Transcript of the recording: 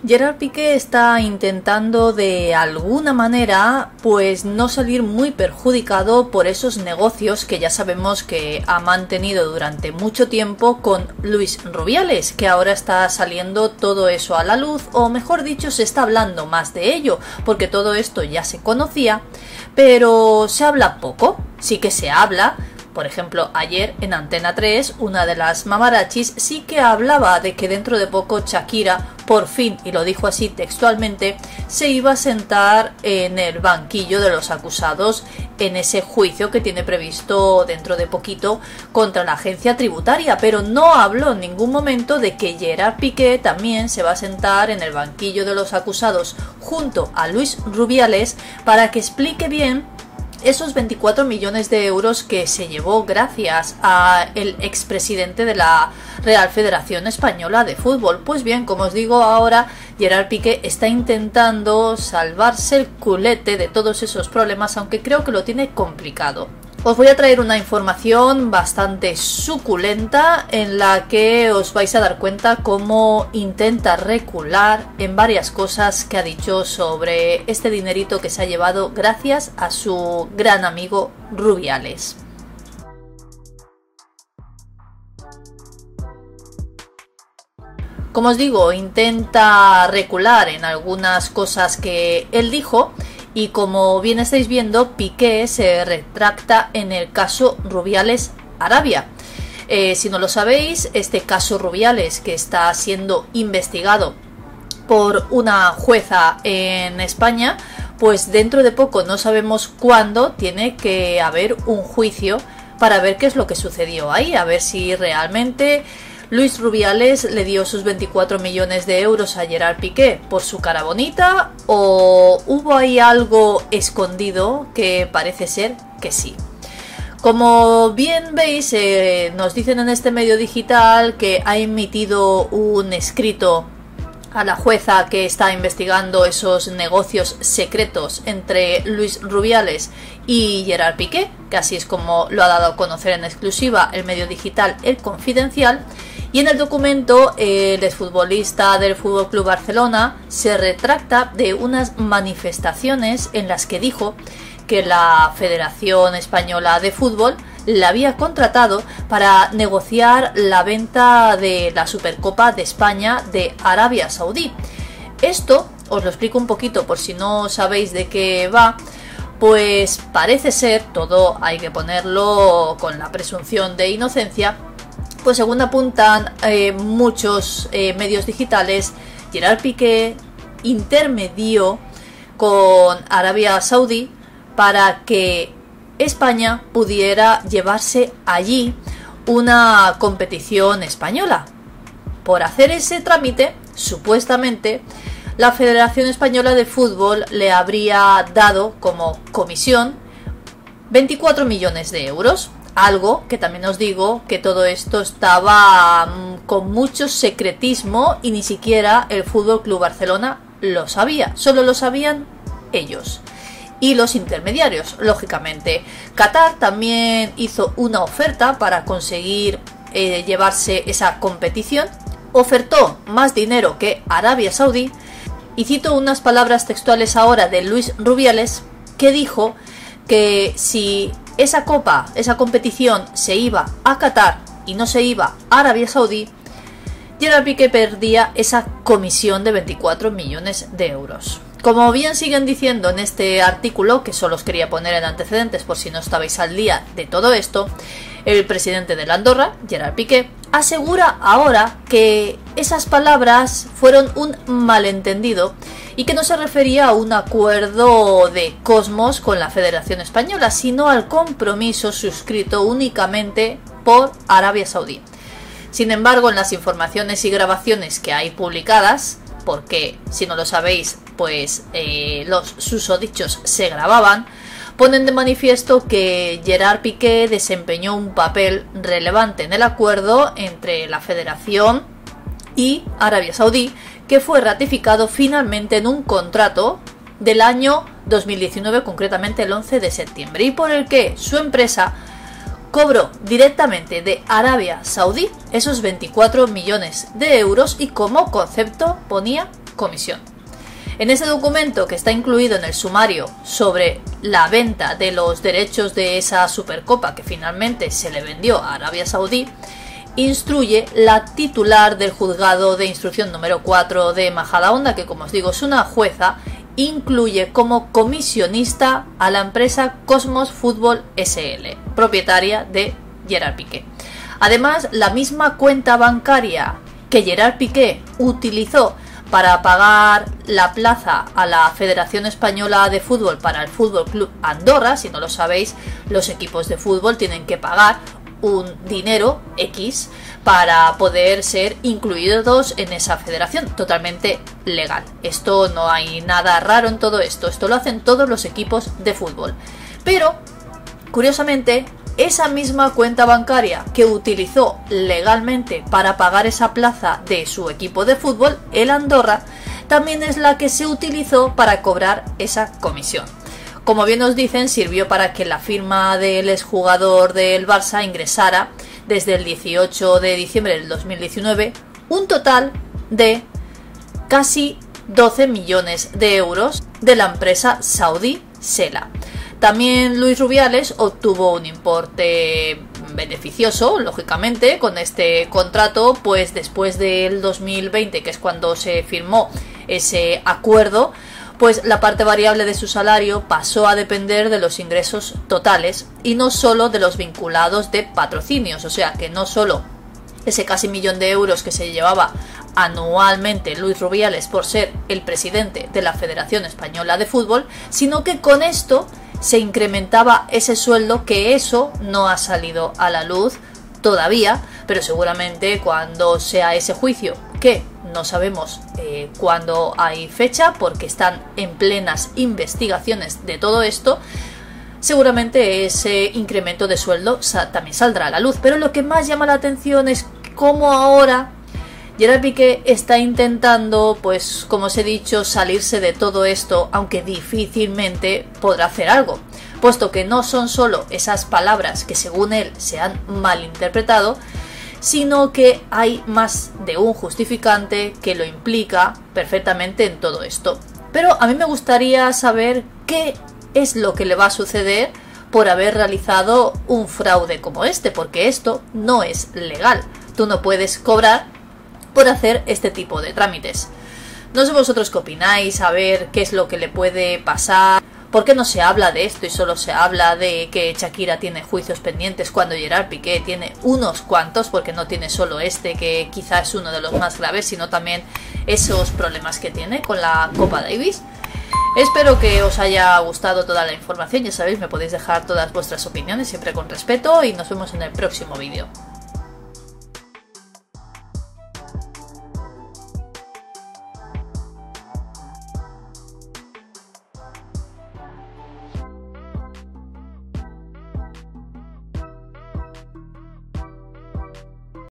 Gerard Piqué está intentando de alguna manera pues no salir muy perjudicado por esos negocios que ya sabemos que ha mantenido durante mucho tiempo con Luis Rubiales, que ahora está saliendo todo eso a la luz, o mejor dicho, se está hablando más de ello, porque todo esto ya se conocía, pero se habla poco. Sí que se habla. Por ejemplo, ayer en Antena 3, una de las mamarachis sí que hablaba de que dentro de poco Shakira, por fin, y lo dijo así textualmente, se iba a sentar en el banquillo de los acusados en ese juicio que tiene previsto dentro de poquito contra la agencia tributaria, pero no habló en ningún momento de que Gerard Piqué también se va a sentar en el banquillo de los acusados junto a Luis Rubiales para que explique bien esos 24 millones de euros que se llevó gracias al expresidente de la Real Federación Española de Fútbol. Pues bien, como os digo ahora, Gerard Piqué está intentando salvarse el culete de todos esos problemas, aunque creo que lo tiene complicado. Os voy a traer una información bastante suculenta en la que os vais a dar cuenta cómo intenta recular en varias cosas que ha dicho sobre este dinerito que se ha llevado gracias a su gran amigo Rubiales. Como os digo, intenta recular en algunas cosas que él dijo. Y como bien estáis viendo, Piqué se retracta en el caso Rubiales Arabia. Si no lo sabéis, este caso Rubiales, que está siendo investigado por una jueza en España, pues dentro de poco, no sabemos cuándo, tiene que haber un juicio para ver qué es lo que sucedió ahí, a ver si realmente Luis Rubiales le dio sus 24 millones de euros a Gerard Piqué por su cara bonita, o hubo ahí algo escondido, que parece ser que sí. Como bien veis, nos dicen en este medio digital que ha emitido un escrito a la jueza que está investigando esos negocios secretos entre Luis Rubiales y Gerard Piqué, que así es como lo ha dado a conocer en exclusiva el medio digital El Confidencial. Y en el documento, el exfutbolista del Fútbol Club Barcelona se retracta de unas manifestaciones en las que dijo que la Federación Española de Fútbol la había contratado para negociar la venta de la Supercopa de España de Arabia Saudí. Esto os lo explico un poquito por si no sabéis de qué va. Pues parece ser, todo hay que ponerlo con la presunción de inocencia, pues según apuntan muchos medios digitales, Gerard Piqué intermedió con Arabia Saudí para que España pudiera llevarse allí una competición española. Por hacer ese trámite, supuestamente, la Federación Española de Fútbol le habría dado como comisión 24 millones de euros. Algo que también os digo que todo esto estaba con mucho secretismo y ni siquiera el Fútbol Club Barcelona lo sabía. Solo lo sabían ellos y los intermediarios, lógicamente. Qatar también hizo una oferta para conseguir llevarse esa competición. Ofertó más dinero que Arabia Saudí. Y cito unas palabras textuales ahora de Luis Rubiales, que dijo que si esa competición se iba a Qatar y no se iba a Arabia Saudí, Gerard Piqué perdía esa comisión de 24 millones de euros. Como bien siguen diciendo en este artículo, que solo os quería poner en antecedentes por si no estabais al día de todo esto, el presidente de la Andorra, Gerard Piqué, asegura ahora que esas palabras fueron un malentendido y que no se refería a un acuerdo de Cosmos con la Federación Española, sino al compromiso suscrito únicamente por Arabia Saudí. Sin embargo, en las informaciones y grabaciones que hay publicadas, porque si no lo sabéis, pues los susodichos se grababan, ponen de manifiesto que Gerard Piqué desempeñó un papel relevante en el acuerdo entre la Federación y Arabia Saudí, que fue ratificado finalmente en un contrato del año 2019, concretamente el 11 de septiembre, y por el que su empresa cobró directamente de Arabia Saudí esos 24 millones de euros y como concepto ponía comisión. En ese documento, que está incluido en el sumario sobre la venta de los derechos de esa Supercopa que finalmente se le vendió a Arabia Saudí, instruye la titular del juzgado de instrucción número 4 de Majadahonda, que como os digo es una jueza, incluye como comisionista a la empresa Cosmos Fútbol SL, propietaria de Gerard Piqué. Además, la misma cuenta bancaria que Gerard Piqué utilizó para pagar la plaza a la Federación Española de Fútbol para el Fútbol Club Andorra, si no lo sabéis, los equipos de fútbol tienen que pagar un dinero X para poder ser incluidos en esa federación, totalmente legal. Esto no hay nada raro en todo esto, esto lo hacen todos los equipos de fútbol. Pero, curiosamente, esa misma cuenta bancaria que utilizó legalmente para pagar esa plaza de su equipo de fútbol, el Andorra, también es la que se utilizó para cobrar esa comisión. Como bien nos dicen, sirvió para que la firma del exjugador del Barça ingresara desde el 18 de diciembre del 2019 un total de casi 12 millones de euros de la empresa saudí Sela. También Luis Rubiales obtuvo un importe beneficioso, lógicamente, con este contrato, pues después del 2020, que es cuando se firmó ese acuerdo, pues la parte variable de su salario pasó a depender de los ingresos totales y no solo de los vinculados de patrocinios, o sea que no solo ese casi millón de euros que se llevaba anualmente Luis Rubiales por ser el presidente de la Federación Española de Fútbol, sino que con esto se incrementaba ese sueldo, que eso no ha salido a la luz todavía, pero seguramente cuando sea ese juicio, que no sabemos cuándo hay fecha porque están en plenas investigaciones de todo esto, seguramente ese incremento de sueldo también saldrá a la luz. Pero lo que más llama la atención es cómo ahora Gerard Piqué está intentando, pues como os he dicho, salirse de todo esto, aunque difícilmente podrá hacer algo, puesto que no son solo esas palabras que según él se han malinterpretado, sino que hay más de un justificante que lo implica perfectamente en todo esto. Pero a mí me gustaría saber qué es lo que le va a suceder por haber realizado un fraude como este, porque esto no es legal. Tú no puedes cobrar por hacer este tipo de trámites. No sé vosotros qué opináis, a ver qué es lo que le puede pasar. ¿Por qué no se habla de esto y solo se habla de que Shakira tiene juicios pendientes cuando Gerard Piqué tiene unos cuantos? Porque no tiene solo este, que quizás es uno de los más graves, sino también esos problemas que tiene con la Copa Davis. Espero que os haya gustado toda la información. Ya sabéis, me podéis dejar todas vuestras opiniones siempre con respeto y nos vemos en el próximo vídeo.